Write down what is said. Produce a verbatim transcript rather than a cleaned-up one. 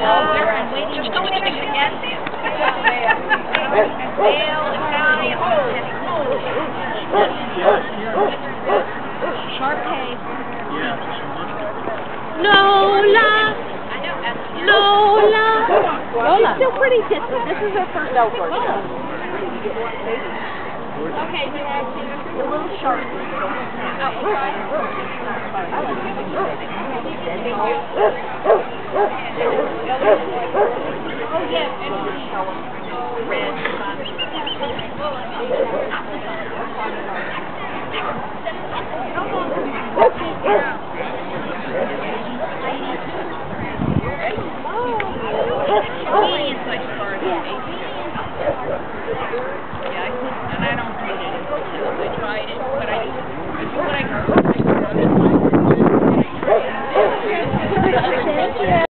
I'm waiting. Just don't hit it again. Dale, Italian. Sharp pace. Lola. Lola. Lola. She's still pretty distant. This is her first outdoor show. Okay, a little sharp. Oh, yes. Red. And I don't read it. I tried it, but I, what I